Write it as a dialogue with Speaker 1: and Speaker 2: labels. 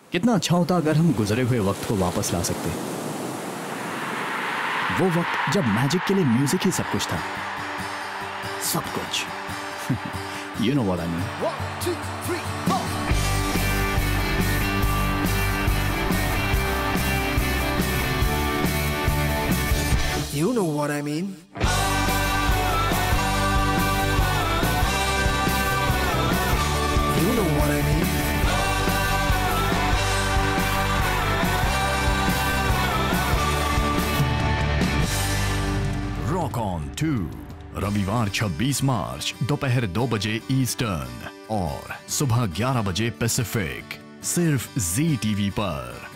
Speaker 1: कितना अच्छा होता अगर हम गुजरे हुए वक्त को वापस ला सकते। वो वक्त जब मैजिक के लिए म्यूजिक ही सब कुछ था, सब कुछ। You know what I mean.
Speaker 2: 1, 2, 3, 4. You know what I mean. You know what I mean.
Speaker 3: Rock on 2 रविवार 26 मार्च दोपहर 2 बजे ईस्टर्न और सुबह 11 बजे पैसिफिक, सिर्फ जी टीवी पर।